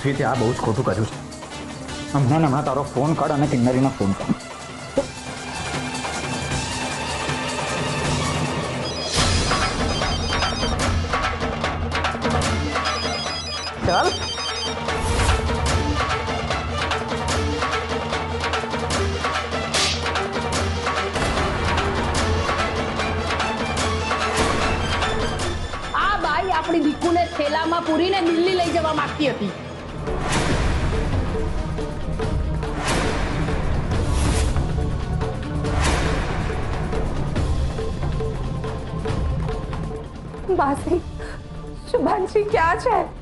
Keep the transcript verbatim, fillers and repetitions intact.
पृथ्वी ते आ बहुत खोटू कर्यु छे। हमणा ने हमणा तारो फोन काढ अने किन्नरीने फोन कर। चल आ बाई आपणी दीकूने थेलामां पूरीने दिल्ही लई जवा मागती हती। बासी शुभांशी क्या है?